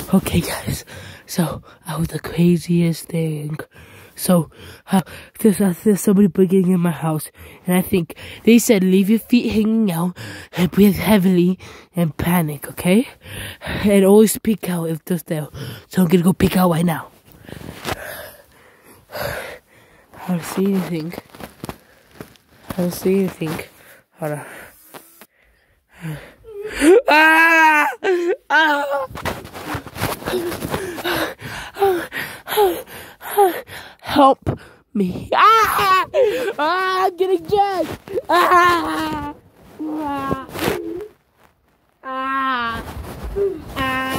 Okay, guys. So, that was the craziest thing. So, there's somebody breaking in my house, and I think they said leave your feet hanging out and breathe heavily and panic, okay? And always peek out if they're there. So I'm gonna go peek out right now. I don't see anything. Hold on. Help me. I'm getting jacked. Ah! Ah! Ah! Ah!